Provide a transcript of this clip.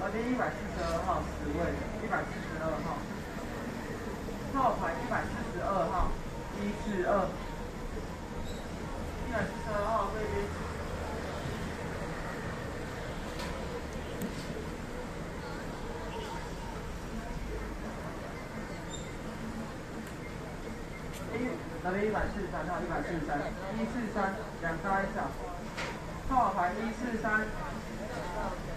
这边142号10位，142号，号牌142号142，142号这边。那边143号，143，2加1小，号牌143。